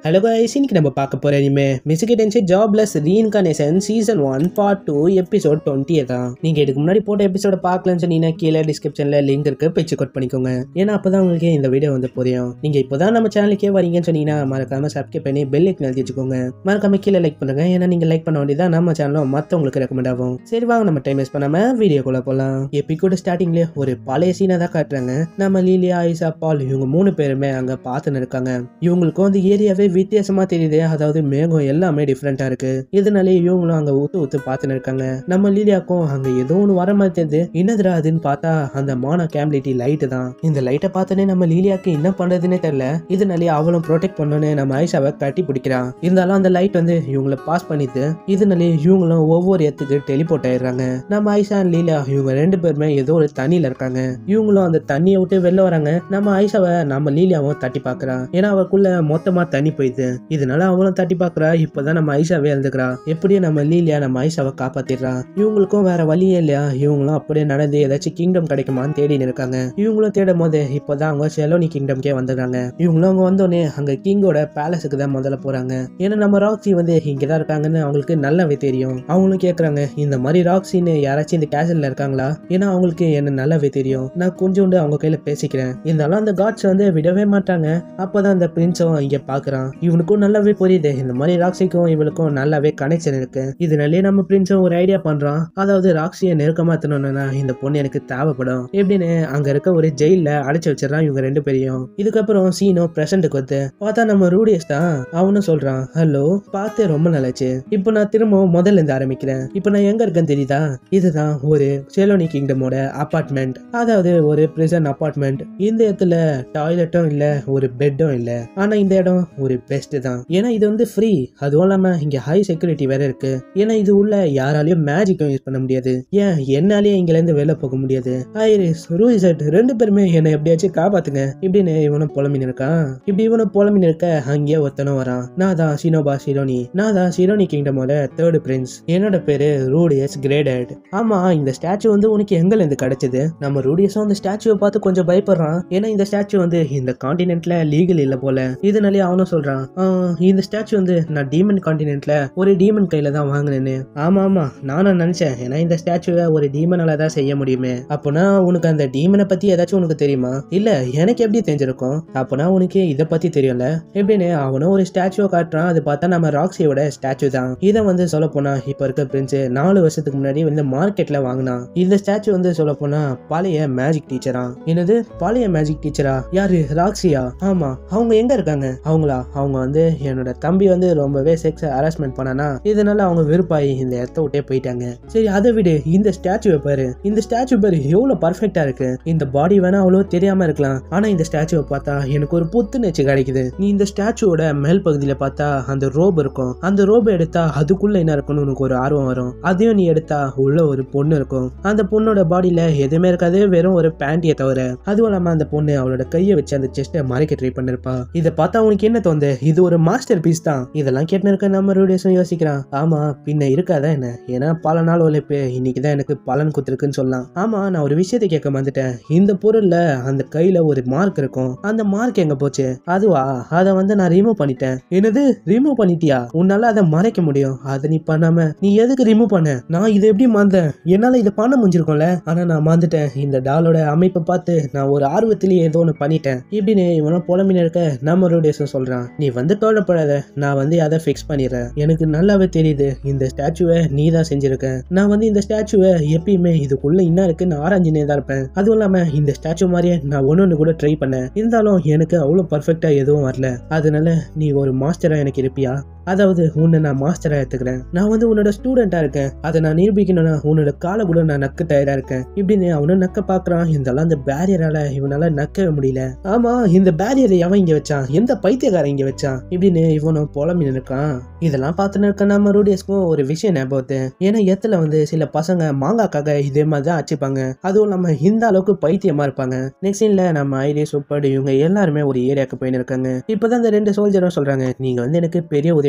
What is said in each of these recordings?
Hello guys, இன்னைக்கு நம்ம பார்க்க போற anime Mushoku Tensei jobless reincarnation season 1 part 2 episode 20 தான். நீங்க இதுக்கு முன்னாடி போட்ட எபிசோட பார்க்கலன்னு சொன்னீங்கன்னா கீழே டிஸ்கிரிப்ஷன்ல லிங்க் இருக்கு, போய் செக் அவுட் பண்ணிக்கோங்க. ஏன்னா அப்பதான் உங்களுக்கு இந்த வீடியோ வந்து புரியும். நீங்க இப்போதான் நம்ம சேனலுக்கே வரீங்கன்னு சொன்னீங்கன்னா மறக்காம சப்ஸ்கிரைப் பண்ணி பெல் ஐக்கன் அழுத்தி வச்சுக்கோங்க. மறக்காம கீழே லைக் பண்ணுங்க, ஏன்னா நீங்க லைக் பண்ண வேண்டியதான் நம்ம சேனலும் மற்றவங்களுக்கு ரெக்கமெண்ட் ஆகும். சரி வாங்க நம்ம டைம் வேஸ்ட் பண்ணாம வீடியோக்குள்ள போலாம். எபிசோட ஸ்டார்டிங்லேயே ஒரு பழைய சீனை தான் காட்டுறாங்க. நம்ம லீலியா, ஐசா, பால் இவங்க 3 பேருமே அங்க பார்த்துன்னு இருக்காங்க. இவங்களுக்கும் அந்த ஏரியாவே வித்தியாசமா தெரியுது. அதாவது மேகம் எல்லாமே டிஃப்ரெண்டா இருக்கு. இதனாலே இவங்களும் அங்க ஊத்து பார்த்துன்னு இருக்காங்க. நம்ம லீலியாக்கும் அங்க ஏதோ ஒன்று வர மாதிரி தெரியுது. என்னதுடா அதுன்னு பார்த்தா அந்த மானா கேம்பிலிட்டி லைட்டு தான். இந்த லைட்டை பார்த்தோன்னே நம்ம லீலியாக்கு என்ன பண்றதுன்னே தெரியல. இதனாலே அவளும் ப்ரொடெக்ட் பண்ணணும்னு நம்ம ஐஷாவை கட்டி பிடிக்கிறான். இருந்தாலும் அந்த லைட் வந்து இவங்களை பாஸ் பண்ணிட்டு இதனாலே இவங்களும் ஒவ்வொரு இடத்துக்கு டெலிபோர்ட் ஆயிடுறாங்க. நம்ம ஐஷா அண்ட் லீலியா இவங்க 2 பேருமே ஏதோ ஒரு தண்ணியில இருக்காங்க. இவங்களும் அந்த தண்ணியை விட்டு வெளில வராங்க. நம்ம ஐஷாவை நம்ம லீலியாவும் தட்டி பாக்குறா. ஏன்னா அவளுக்குள்ள மொத்தமா தண்ணி போயிடுது. இதனால அவளும் தட்டி பாக்குறா. இப்பதான் நம்ம ஐஷாவே எழுந்துக்கிறா. எப்படியும் நம்ம லீலியா நம்ம ஐஷாவை காப்பாத்திடுறா. இவங்களுக்கும் வேற வழியே இல்லையா. இவங்களும் அப்படியே நடந்து ஏதாச்சும் கிங்டம் கிடைக்குமான்னு தேடின்னு இருக்காங்க. இவங்களும் தேடும் போது இப்பதான் அவங்க செலோனி கிங்டம்கே வந்துடுறாங்க. இவங்களும் அவங்க வந்தோடனே அங்க கிங்கோட பேலஸுக்கு தான் முதல்ல போறாங்க. ஏன்னா நம்ம ராக்ஸி வந்து இங்கதான் இருக்காங்கன்னு அவங்களுக்கு நல்லாவே தெரியும். அவங்களும் கேக்குறாங்க, இந்த மாதிரி ராக்ஸின்னு யாராச்சும் இந்த கேசல்ல இருக்காங்களா? ஏன்னா அவங்களுக்கு என்ன நல்லாவே தெரியும். நான் கொஞ்சோண்டு அவங்க கையில பேசிக்கிறேன். இருந்தாலும் அந்த காட்ஸ் வந்து விடவே மாட்டாங்க. அப்பதான் அந்த பிரின்ஸும் இங்க பாக்குறான். இவனுக்கும் நல்லாவே புரியுது இந்த மாதிரி ராக்ஸிக்கும் இவளுக்கும் நல்லாவே கனெக்ஷன் இருக்கு. இதனாலே நம்ம பிரின்ஸும் ஒரு ஐடியா பண்றான். அதாவது ராக்ஸியை நெருக்கமா தரணும்னா இந்த பொண்ணு எனக்கு தேவைப்படும் எப்படின்னு அங்க இருக்க ஒரு ஜெயில அடைச்சு வச்சிடறான் இவங்க 2 பேரையும். இதுக்கப்புறம் சீனோ பிரசன்ட்டுக்கு வந்து பார்த்தா நம்ம ரூடியஸ் தான். அவனும் சொல்றான், ஹலோ, பார்த்து ரொம்ப நல்லாச்சு. இப்போ நான் திரும்பவும் முதல்ல இருந்து ஆரம்பிக்கிறேன். இப்போ நான் எங்க இருக்கேன்னு தெரியுதா? இதுதான் ஒரு செலோனி கிங்டமோட அபார்ட்மெண்ட். அதாவது ஒரு பிரிசன் அபார்ட்மெண்ட். இந்த இடத்துல டாய்லெட்டும் இல்ல, ஒரு பெட்டும் இல்ல. ஆனா இந்த இடம் ஒரு பெஸ்ட் தான். ஏன்னா இது வந்து ஃப்ரீ. அதுவும் இல்லாம இங்க ஹை செக்யூரிட்டி வேற இருக்கு. ஏன்னா இது உள்ள யாராலையும் மேஜிக்கும் யூஸ் பண்ண முடியாது. ஏன் என்னாலேயே இங்க இருந்து வெளில போக முடியாது. ஐரிஸ், ரூயிசட் 2 பேருமே என்னை எப்படியாச்சும் காப்பாத்துங்க இப்படின்னு இவனும் புலம்பின்னு இருக்கான். இப்படி இவனும் புலம்பின்னு இருக்க அங்கேயே ஒருத்தனும் வரான். நான் தான் ஷினோபா ஷிரோனி. நான் தான் ஷிரோனி கிங்டமோட 3rd பிரின்ஸ். என்னோட பேரு ரூடியஸ் கிரேடட். ஆமா, இந்த ஸ்டாச்சு வந்து உனக்கு எங்கல இருந்து கிடைச்சது? நம்ம ரூடியஸும் அந்த ஸ்டாச்சுவை பார்த்து கொஞ்சம் பயப்படுறான். ஏன்னா இந்த ஸ்டாச்சு வந்து இந்த கான்டினென்ட்ல லீகல் இல்ல போல. இதனாலே அவனும் சொல்றான், இந்த ஸ்டாச்சு வந்து நான் டீமன் கான்டினென்ட்ல ஒரு டீமன் கையில தான் வாங்கினேன்னு. ஆமா நானும் நினைச்சேன். ஏன்னா இந்த ஸ்டாச்சுவை ஒரு டீமனால தான் செய்ய முடியுமே. அப்போனா உனக்கு அந்த டீமனை பத்தி ஏதாச்சும் உனக்கு தெரியுமா? இல்ல, எனக்கு எப்படி தெரிஞ்சிருக்கும்? அப்போனா உனக்கு இதை பத்தி தெரியும்ல எப்படின்னு அவனும் ஒரு ஸ்டாச்சுவை காட்டுறான். அது பார்த்தா நம்ம ராக்ஸியோட ஸ்டாச்சு தான். இதை வந்து சொல்ல போனா இப்ப இருக்க பிரின்ஸ் 4 வருஷத்துக்கு முன்னாடி வந்து மார்க்கெட்ல வாங்கினான். இந்த ஸ்டாச்சு வந்து சொல்ல போனா பழைய மேஜிக் டீச்சரா. என்னது, பழைய மேஜிக் டீச்சரா? யாரு, ராக்ஸியா? ஆமா. அவங்க எங்க இருக்காங்க? அவங்க வந்து என்னோட தம்பி வந்து ரொம்பவே செக்ஸ் ஹராஸ்மெண்ட் பண்ணானா, இதனால அவங்க வெறுப்பாயி இந்த இடத்த விட்டே போயிட்டாங்க. சரி அதை விடு, இந்த ஸ்டாச்சுவை பாரு. இந்த ஸ்டாச்சு பாரு எவ்வளவு பர்ஃபெக்டா இருக்கு. இந்த பாடி வேணா அவ்வளவு தெரியாம இருக்கலாம், ஆனா இந்த ஸ்டாச்சுவை பார்த்தா எனக்கு ஒரு புத்துணர்ச்சி கிடைக்குது. நீ இந்த ஸ்டாச்சுவோட மேல் பகுதியில பார்த்தா அந்த ரோப் இருக்கும். அந்த ரோப் எடுத்தா அதுக்குள்ள என்ன இருக்குன்னு உனக்கு ஒரு ஆர்வம் வரும். அதையும் நீ எடுத்தா உள்ள ஒரு பொண்ணு இருக்கும். அந்த பொண்ணோட பாடியில எதுவுமே இருக்காது, வெறும் ஒரு பேண்டியை தவிர. அதுவும் இல்லாம அந்த பொண்ணு அவளோட கையை வச்சு அந்த செஸ்ட்டை மறைக்க ட்ரை பண்ணிருப்பா. இதை பார்த்தா உனக்கு என்ன தோணுது? இது ஒரு மாஸ்டர் பீஸ் தான். இதெல்லாம் கேட்டு இருக்க நம்ம ரூடியஸும் யோசிக்கிறான். ஆமா, பின்ன இருக்காதா என்ன? ஏன்னா பல நாள் உழைப்பு இன்னைக்குதான் எனக்கு பலன் குத்துருக்குன்னு சொல்லலாம். ஆமா, நான் ஒரு விஷயத்தை கேட்க வந்துட்டேன். இந்த பொருள்ல அந்த கையில ஒரு மார்க் இருக்கும். அந்த மார்க் எங்க போச்சு? அதுவா, அதை வந்து நான் ரிமூவ் பண்ணிட்டேன். என்னது, ரிமூவ் பண்ணிட்டியா? உன்னால அதை மறைக்க முடியும், அதை நீ பண்ணாம நீ எதுக்கு ரிமூவ் பண்ண? நான் இதை எப்படி மறந்தேன்? என்னால இதை பண்ண முடிஞ்சிருக்கும்ல, ஆனா நான் மறந்துட்டேன். இந்த டாலோட அமைப்பை பார்த்து நான் ஒரு ஆர்வத்திலேயே ஏதோ ஒன்று பண்ணிட்டேன் இப்படின்னு இவனும் புலம்பின்னு இருக்க நம்ம ரூடியஸும் சொல்றான், நீ வந்து கவலைப்படாத, நான் வந்து அதை ஃபிக்ஸ் பண்ணிடுறேன். எனக்கு நல்லாவே தெரியுது இந்த ஸ்டாச்சுவை நீ தான் செஞ்சிருக்க. நான் வந்து இந்த ஸ்டாச்சுவை எப்பயுமே இதுக்குள்ள என்ன இருக்குன்னு ஆராய்ஞ்சினே தான் இருப்பேன். அதுவும் இல்லாம இந்த ஸ்டாச்சு மாதிரியே நான் ஒன்னொன்னு கூட ட்ரை பண்ணேன். இருந்தாலும் எனக்கு அவ்வளவு பர்ஃபெக்டா எதுவும் வரல. அதனால நீ ஒரு மாஸ்டரா எனக்கு இருப்பியா? அதாவது உன்னை நான் மாஸ்டரா எடுத்துக்கிறேன். நான் வந்து உன்னோட ஸ்டூடெண்டா இருக்கேன். அதை நான் நிரூபிக்கணும்னா உன்னோட காலை கூட நான் நக்க தயாரா இருக்கேன் இப்படின்னு அவனும் நக்க பாக்குறான். இருந்தாலும் அந்த பேரியரால இவனால நக்கவே முடியல. ஆமா, இந்த பேரியரை எவன் இங்க வச்சான்? எந்த பைத்தியக்காரன் இங்க வச்சான் இப்படின்னு இவனும் புலம்பி இருக்கான். இதெல்லாம் பார்த்துன்னு இருக்க நம்ம ரூடியஸ்க்கும் ஒரு விஷயம் ஞாபகத்து. ஏன்னா இடத்துல வந்து சில பசங்க மாங்காக்காக இதே மாதிரி தான் அடிச்சுப்பாங்க. அதுவும் நம்ம இந்த அளவுக்கு பைத்தியமா இருப்பாங்க. நெக்ஸ்ட் சீன்ல நம்ம ஐரிஸ், சூப்பர் இவங்க எல்லாருமே ஒரு ஏரியாவுக்கு போயின்னு இருக்காங்க. இப்பதான் அந்த 2 சோல்ஜரும் சொல்றாங்க, நீங்க வந்து எனக்கு பெரிய உதவி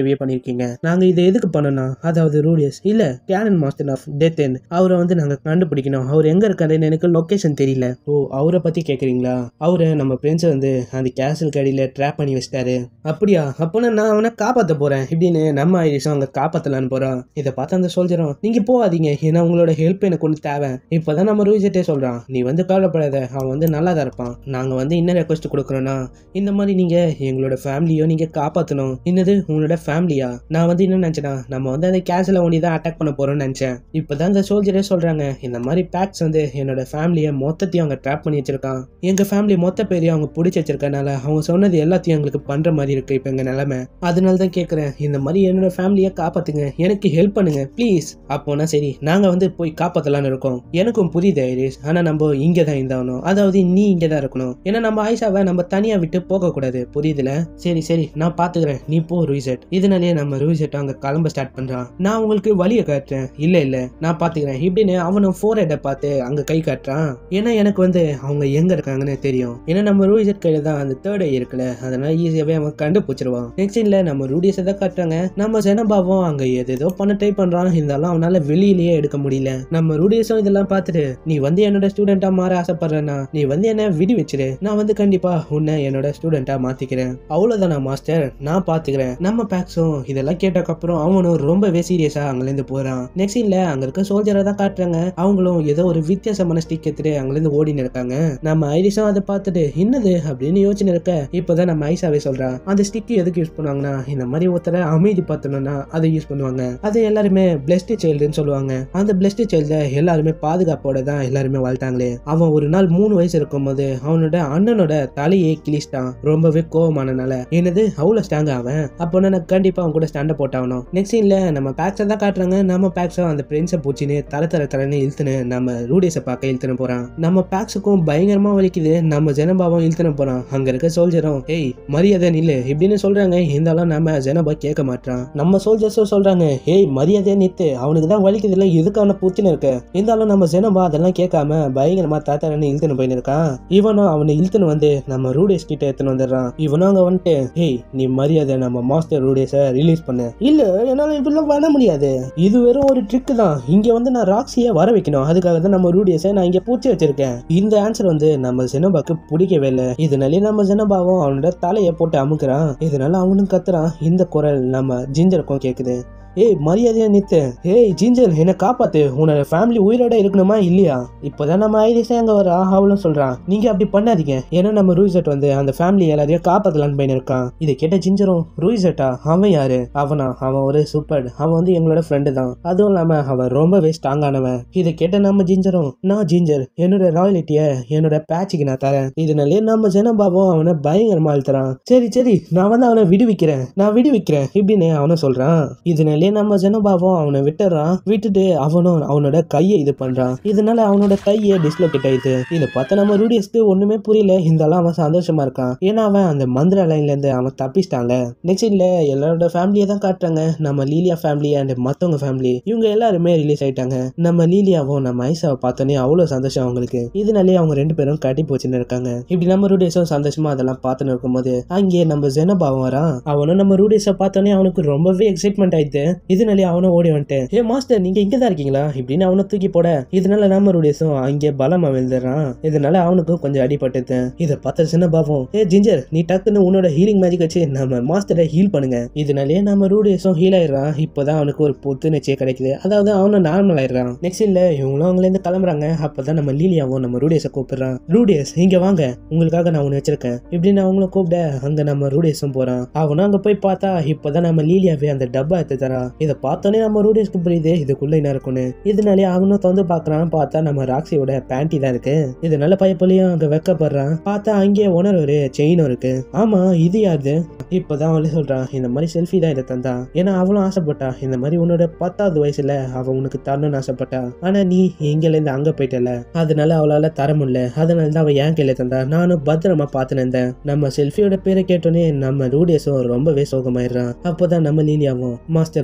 உதவியை பண்ணிருக்கீங்க. நாங்க இதை எதுக்கு பண்ணோம்னா, அதாவது ரூடியஸ் இல்ல கேனன் மாஸ்டர் ஆஃப் டெத் எண்ட் அவரை வந்து நாங்க கண்டுபிடிக்கணும். அவர் எங்க இருக்காருன்னு எனக்கு லொகேஷன் தெரியல. ஓ, அவரை பத்தி கேக்குறீங்களா? அவரை நம்ம ஃப்ரெண்ட்ஸ் வந்து அந்த கேசல் கடியில ட்ராப் பண்ணி வச்சிட்டாரு. அப்படியா? அப்போனா நான் அவனை காப்பாற்ற போறேன் இப்படின்னு நம்ம ஐரிஷும் அங்க காப்பாத்தலான்னு போறான். இதை பார்த்து அந்த சோல்ஜரும் நீங்க போகாதீங்க, ஏன்னா உங்களோட ஹெல்ப் எனக்கு ஒன்று தேவை. இப்பதான் நம்ம ரூஜெட்டே சொல்றான், நீ வந்து கவலைப்படாத, அவன் வந்து நல்லா தான் இருப்பான். நாங்க வந்து என்ன ரெக்வஸ்ட் கொடுக்குறோன்னா, இந்த மாதிரி நீங்க எங்களோட ஃபேமிலியோ நீங்க காப்பாற்றணும். என்னது உங்களோட ஃபேமிலியா? நான் வந்து என்ன நினைச்சேன்னா, நம்ம வந்து அந்த கேஸ்ல ஒண்டி தான் அட்டாக் பண்ண போறோம்னு நினைச்சேன். இப்பதான் அந்த சோல்ஜரே சொல்றாங்க, இந்த மாதிரி பேக்ஸ் வந்து என்னோட ஃபேமிலியை மொத்தத்தையும் அவங்க ட்ராப் பண்ணி வச்சிருக்கான். எங்க ஃபேமிலி மொத்த பேரையும் அவங்க பிடிச்சி வச்சிருக்கனால அவங்க சொன்னது எல்லாத்தையும் எங்களுக்கு பண்ற மாதிரி இருக்கு இப்ப எங்க நிலைமை. அதனால தான் கேட்கறேன், இந்த மாதிரி என்னோட ஃபேமிலியை காப்பாத்துங்க, எனக்கு ஹெல்ப் பண்ணுங்க ப்ளீஸ். அப்போனா சரி, நாங்க வந்து போய் காப்பாத்தலான்னு இருக்கோம். எனக்கும் புரியுது ஐரிஷ், ஆனா நம்ம இங்கே தான் இருந்தாகணும். அதாவது நீ இங்கே தான் இருக்கணும். ஏன்னா நம்ம ஆயிஷாவை நம்ம தனியா விட்டு போக கூடாது, புரியுதுல? சரி சரி, நான் பாத்துக்கிறேன், நீ போ ரூசெட். இதனாலேயே நம்ம ரூசெட் அங்க கிளம்ப ஸ்டார்ட் பண்றான். நான் உங்களுக்கு வழியை காட்டுறேன். இல்ல இல்ல, நான் பாத்துக்கிறேன் இப்படின்னு அவனும் ஃபோர் ஹெட்டை பார்த்து அங்க கை காட்டுறான். ஏன்னா எனக்கு வந்து அவங்க எங்க இருக்காங்கன்னு தெரியும். ஏன்னா நம்ம ரூசெட் கையில தான் அந்த தேர்ட் ஐ இருக்குல்ல, அதனால ஈஸியாவே அவன் கண்டுபிடிச்சிருவான். நெக்ஸ்ட் சீன்ல நம்ம ரூடியஸை தான் காட்டுறாங்க. நம்ம ஜெனபாவும் அங்க ஏதோ பண்ண ட்ரை பண்றான், இருந்தாலும் அவனால வெளியிலேயே எடுக்க முடியல. நம்ம ரூடியஸும் இதெல்லாம் பார்த்துட்டு, நீ வந்து என்னோட ஸ்டூடெண்டா மாற ஆசைப்படுறேன்னா நீ வந்து என்ன விடி வச்சிரு, நான் வந்து கண்டிப்பா உன்னை என்னோட ஸ்டூடெண்டா மாத்திக்கிறேன். அவ்வளவுதானா மாஸ்டர், நான் பாத்துக்கிறேன். நம்ம பேக்ஸும் இதெல்லாம் கேட்டக்கப்புறம் அவனும் ரொம்பவே சீரியஸா அங்கிருந்து போறான். நெக்ஸ்ட் சீன்ல அங்க இருக்க சோல்ஜரை தான் காட்டுறாங்க. அவங்களும் ஏதோ ஒரு வித்தியாசமான ஸ்டிக் எடுத்துட்டு அங்கிருந்து ஓடின்னு இருக்காங்க. நம்ம ஐரிஷும் அதை பார்த்துட்டு என்னது அப்படின்னு யோசனை இருக்க, இப்பதான் நம்ம ஐசாவே சொல்றா, அந்த ஸ்டிக் எதுக்கு யூஸ் பண்ணுவாங்கன்னா, இந்த மாதிரி ஒருத்தரை அமைதி பார்த்தணும்னா அதை யூஸ் பண்ணுவாங்க. அது எல்லாருமே பிளஸ்ட் சைல்டுன்னு சொல்லுவாங்க. அந்த பிளஸ்ட் சைல்ட எல்லாருமே பாதுகாப்போட தான் எல்லாருமே வாழ்த்தாங்களே. அவன் ஒரு நாள் 3 வயசு இருக்கும் போது அவனோட அண்ணனோட தலையை கிழிச்சிட்டான், ரொம்பவே கோவமானனால. என்னது அவ்வளவு ஸ்ட்ராங் அவன்? அப்போ நான் கண்டிப்பா அவன் கூட ஸ்டாண்ட போட்டாகணும். நெக்ஸ்ட் சீன்ல நம்ம பேக்ஸை தான் காட்டுறாங்க. நம்ம பேக்ஸும் அந்த பிரின்ஸை பூச்சின்னு தரன்னு இழுத்துன்னு நம்ம ரூடியஸை பார்க்க இழுத்துன்னு போறான். நம்ம பேக்ஸுக்கும் பயங்கரமா வலிக்குது. நம்ம ஜெனபாவும் இழுத்துன்னு போறான். அங்க இருக்க சோல்ஜரும் ஏய் மரியாதை நில்லு இப்படின்னு சொல்றாங்க. இருந்தாலும் நம்ம ஜெனபா கேட்க மாட்டான். நம்ம சோல்ஜர்ஸும் சொல்றாங்க, ஏய் மரியாதையா நித்து, அவனுக்கு தான் வலிக்குது இல்ல, எதுக்கு அவனை பூச்சின்னு இருக்க? இருந்தாலும் நம்ம ஜெனபா அதெல்லாம் கேட்காம பயங்கரமா தாத்தாரன்னு இழுத்துன்னு போயின்னு இருக்கான். இவனும் அவனை இழுத்துன்னு வந்து நம்ம ரூடியஸ் கிட்ட எடுத்துன்னு வந்துடுறான். இவனும் அங்க வந்துட்டு, ஏய் நீ மரியாதை நம்ம மாஸ்டர் ரூடியஸை ரிலீஸ் பண்ணு. இல்ல என்னால இப்படிலாம் பண்ண முடியாது, இது வெறும் ஒரு ட்ரிக் தான். இங்க வந்து நான் ராக்ஸியை வர வைக்கணும், அதுக்காக தான் நம்ம ரூடியஸை நான் இங்க பூச்சி வச்சிருக்கேன். இந்த ஆன்சர் வந்து நம்ம ஜெனபாக்கு பிடிக்கவே இல்லை. இதனாலே நம்ம ஜெனபாவும் அவனோட தலையை போட்டு அமுக்குறான். இதனால அவனும் கத்துறான். இந்த குரல் நம்ம ஜிஞ்சருக்கும் கேக்குது. ஏய் மரியாதையா நித்து, ஏய் ஜிஞ்சர் என்ன காப்பாத்து, உன்னோட ஃபேமிலி உயிரோட இருக்கணுமா இல்லையா? இப்பதான் நம்ம ஐரிஷே அங்க வரா. அவளும் சொல்றான், நீங்க அப்படி பண்ணாதீங்க, ஏன்னா நம்ம ரூசெட் வந்து அந்த ஃபேமிலி எல்லாரையும் காப்பாத்தலான்னு போயின்னு இருக்கான். இதை கேட்ட ஜிஞ்சரும், ரூசெட்டா? அவன் யாரு? அவன் ஒரு சூப்பர், அவன் வந்து எங்களோட ஃப்ரெண்டு தான், அதுவும் இல்லாம அவன் ரொம்பவே ஸ்ட்ராங்கானவன். இதை கேட்ட நம்ம ஜிஞ்சரும், நான் ஜிஞ்சர் என்னோட ராயலிட்டிய என்னோட பேட்சுக்கு நான் தரேன். இதனாலே நம்ம ஜெனபாவும் அவனை பயங்கரமா அழுத்துறான். சரி சரி, நான் வந்து அவனை விடுவிக்கிறேன் இப்படின்னு அவனும் சொல்றான். இதனாலே நம்ம ஜெனபாவும் அவனை விட்டுறான். விட்டுட்டு அவனும் அவனோட கையை இது பண்றான். இதனால அவனோட கையை டிஸ்லோகேட் ஆயிடுது. இதை பார்த்த நம்ம ரூடியஸ்க்கு ஒண்ணுமே புரியல. இருந்தாலும் அவன் சந்தோஷமா இருக்கான், ஏன்னா அவன் அந்த மந்திர லைன்ல இருந்து அவன் தப்பிச்சிட்டாங்க. நெக்ஸ்ட் இல்ல எல்லாரோட ஃபேமிலியை தான் காட்டுறாங்க. நம்ம லீலியா ஃபேமிலி அண்ட் மத்தவங்க ஃபேமிலி இவங்க எல்லாருமே ரிலீஸ் ஆயிட்டாங்க. நம்ம லீலியாவும் நம்ம ஐசாவை பார்த்தோன்னே அவ்வளவு சந்தோஷம் அவங்களுக்கு. இதனாலே அவங்க 2 பேரும் கட்டி போச்சுன்னு இருக்காங்க. இப்படி நம்ம ரூடியஸும் சந்தோஷமா அதெல்லாம் பார்த்துன்னு இருக்கும்போது அங்கே நம்ம ஜெனபாவும் வரான். அவனும் நம்ம ரூடியஸை பார்த்தோன்னே அவனுக்கு ரொம்பவே எக்ஸைட்மெண்ட் ஆயிடுது. இதனாலே அவனும் ஓடி வந்துட்டு, ஏ மாஸ்டர் நீங்க இங்கதான் இருக்கீங்களா இப்படின்னு அவனை தூக்கி போட, இதனால நம்ம ரூடியஸும் அங்கே பலமா விழுந்துடுறான். இதனால அவனுக்கும் கொஞ்சம் அடிபட்டுது. இதை பார்த்த ஜெனபாவும், ஏ ஜிஞ்சர் நீ டக்குன்னு உன்னோட ஹீலிங் மேஜிக் வச்சு நம்ம மாஸ்டரை ஹீல் பண்ணுங்க. இதனாலே நம்ம ரூடியஸும் ஹீல் ஆயிடுறான். இப்பதான் அவனுக்கு ஒரு புத்துணர்ச்சியே கிடைக்குது, அதாவது அவனும் நார்மல் ஆயிடுறான். நெக்ஸ்ட் இல்ல இவங்களும் அவங்களேருந்து கிளம்புறாங்க. அப்பதான் நம்ம லீலியாவும் நம்ம ரூடியஸை கூப்பிடுறான். ரூடியஸ் இங்க வாங்க, உங்களுக்காக நான் ஒண்ணு வச்சிருக்கேன் இப்படின்னு அவங்களும் கூப்பிட அங்க நம்ம ரூடியஸும் போறான். அவனும் அங்க போய் பார்த்தா இப்பதான் நம்ம லீலியாவே அந்த டப்பா எடுத்து தரான். இதை பார்த்தோன்னே நம்ம ரூடியஸ்க்கு புரியுது இதுக்குள்ள என்ன இருக்குன்னு. இதனாலே அவனும் வந்து பாக்குறான். பார்த்தா நம்ம ராக்ஸியோட பேண்டி தான் இருக்கு. இதனால பயப்பலியும் அங்க வெக்கப்படுறான். பார்த்தா அங்கே ஓனர் ஒரு செயினும் இருக்கு. ஆமா இது யாரு? இப்பதான் அவளே சொல்றான், இந்த மாதிரி செல்ஃபி தான் இதை தந்தா, ஏன்னா அவளும் ஆசைப்பட்டா இந்த மாதிரி உன்னோட 10வது வயசுல அவ உனக்கு தரணும்னு ஆசைப்பட்டா. ஆனா நீ இங்கல இருந்து அங்க போயிட்டல, அதனால அவளால தர முடியல. அதனால தான் அவ என் கையில தந்தா, நானும் பத்திரமா பாத்துன்னு இருந்தேன். நம்ம செல்ஃபியோட பேரை கேட்டோன்னே நம்ம ரூடியஸும் ரொம்பவே சோகமாயிடுறான். அப்போதான் நம்ம லீலியாவும், மாஸ்டர்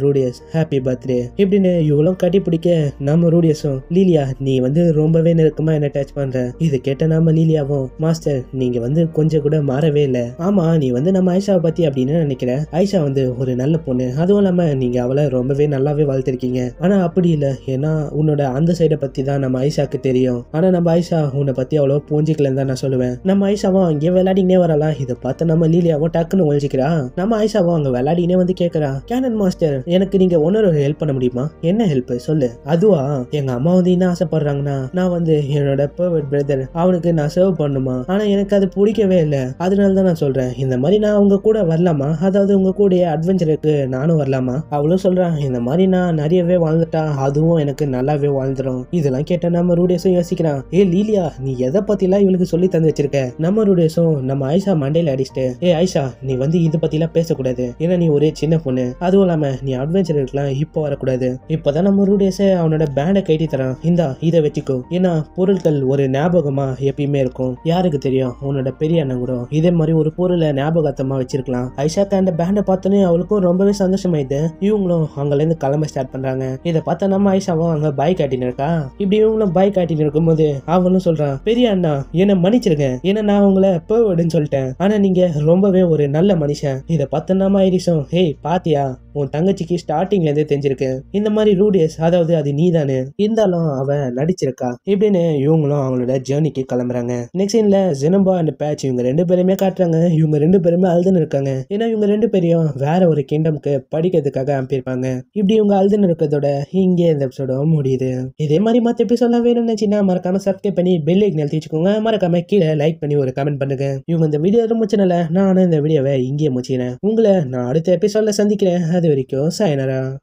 ரூடியஸ் ஹாப்பி பர்த்டே இப்படின்னு இவளும் கட்டி பிடிக்க நம்ம ரூடியஸும் லீலியா நீ ரொம்பவே நெருக்கமா என்ன டச் பண்ற. இது கேட்ட நாம லீலியாவும் மாஸ்டர் நீங்க கொஞ்சம் கூட மாறவே இல்லை. ஆமா நீ நம்ம ஆயிஷாவை பத்தி அப்படின்னு நினைக்கிற. ஆயிஷா ஒரு நல்ல பொண்ணு. அதுவும் இல்லாம நீங்க அவளை ரொம்பவே நல்லாவே வளர்த்திருக்கீங்க. ஆனா அப்படி இல்ல. ஏன்னா உன்னோட அந்த சைடை பத்தி தான் நம்ம ஆயிஷாக்கு தெரியும். ஆனா நம்ம ஆயிஷா உன்னை பத்தி அவ்வளோ பூஞ்சிக்கலன்னு தான் நான் சொல்லுவேன். நம்ம ஆயிஷாவும் அங்கேயே விளையாடினே வரலாம். இதை பார்த்து நம்ம லீலியாவும் டக்குன்னு ஒழிச்சிக்கிறா. நம்ம ஆயிஷாவும் அங்க விளையாடினே கேட்கறா, கேனன் மாஸ்டர் எனக்கு நீங்க ஒன்னொரு ஹெல்ப் பண்ண முடியுமா? என்ன ஹெல்ப் சொல்லு. அதுவா எங்க அம்மா என்ன ஆசைப்படுறாங்கன்னா நான் என்னோட பர்வர்ட் பிரதர் அவனுக்கு நான் சர்வ் பண்ணுமா. ஆனா எனக்கு அது பிடிக்கவே இல்லை. அதனால தான் நான் சொல்றேன் இந்த மாதிரி நான் உங்க கூட வரலாமா, அதாவது உங்க கூட அட்வென்ச்சருக்கு நானும் வரலாமா. அவளும் சொல்றான் இந்த மாதிரி நான் நிறையவே வாழ்ந்துட்டா அதுவும் எனக்கு நல்லாவே வாழ்ந்துடும். இதெல்லாம் கேட்ட நம்ம ரூடியஸும் யோசிக்கிறான். லீலியா நீ எதை பத்திலாம் இவளுக்கு சொல்லி தந்து வச்சிருக்க. நம்ம ரூடியஸும் நம்ம ஆயிஷா மண்டையில அடிச்சுட்டு ஆயிஷா நீ இதை பத்திலாம் பேசக்கூடாது. ஏன்னா நீ ஒரே சின்ன பொண்ணு. அதுவும் இல்லாம நீ அட்வென்ச்சருக்குலாம் இப்போ வரக்கூடாது. இப்பதான் நம்ம ரூடியஸே அவனோட பேண்டை கட்டி தரான். இந்தா இதை வச்சுக்கோ. ஏன்னா பொருட்கள் ஒரு ஞாபகமா எப்பயுமே இருக்கும். யாருக்கு தெரியும் உன்னோட பெரிய அண்ணன் கூட இதே மாதிரி ஒரு பொருளை ஞாபகத்தமா வச்சிருக்கலாம். ஐஷாக்கு அந்த பேண்டை பார்த்தோன்னே அவளுக்கும் ரொம்பவே சந்தோஷமாயிது. இவங்களும் அங்கல இருந்து கிளம்ப ஸ்டார்ட் பண்றாங்க. இதை பார்த்தா நம்ம ஐஷாவும் அங்க பாய் காட்டின்னு இருக்கா. இப்படி இவங்களும் பாய் காட்டின்னு இருக்கும்போது அவனும் சொல்றான், பெரிய அண்ணா என்ன மன்னிச்சிருங்க. ஏன்னா நான் உங்களை போவடுன்னு சொல்லிட்டேன். ஆனா நீங்க ரொம்பவே ஒரு நல்ல மனுஷன். இதை பார்த்த நம்ம ஐரிஷும் பாத்தியா உன் தங்கச்சிக்கு ஸ்டார்டிங்ல இருந்தே தெரிஞ்சிருக்கு இந்த மாதிரி ரூடியஸ் அதாவது அது நீதானு. இருந்தாலும் அவ நடிச்சிருக்கா இப்படின்னு இவங்களும் அவங்களோட ஜேர்னிக்கு கிளம்புறாங்க. நெக்ஸ்ட் சீன்ல ஜெனம்பா அண்ட் பேட்ச் இவங்க ரெண்டு பேருமே காட்டுறாங்க. இவங்க ரெண்டு பேருமே அழுதுன்னு இருக்காங்க. ஏன்னா இவங்க ரெண்டு பேரையும் வேற ஒரு கிங்டம்க்கு படிக்கிறதுக்காக அனுப்பியிருப்பாங்க. இப்படி இவங்க அழுதுன்னு இருக்கிறதோட இங்கே இந்த எபிசோட முடியுது. இதே மாதிரி மற்ற எபிசோட்லாம் வேணும்னு நினைச்சீங்கன்னா மறக்காம சப்ஸ்கிரைப் பண்ணி பெல் ஐக்கன் அழுத்தி வச்சுக்கோங்க. மறக்காம கீழே லைக் பண்ணி ஒரு கமெண்ட் பண்ணுங்க. இவங்க இந்த வீடியோ முடிச்சனால நானும் இந்த வீடியோவை இங்கே முடிச்சிக்கிறேன். உங்களை நான் அடுத்த எபிசோட்ல சந்திக்கிறேன். அது வரைக்கும் சாயனரா.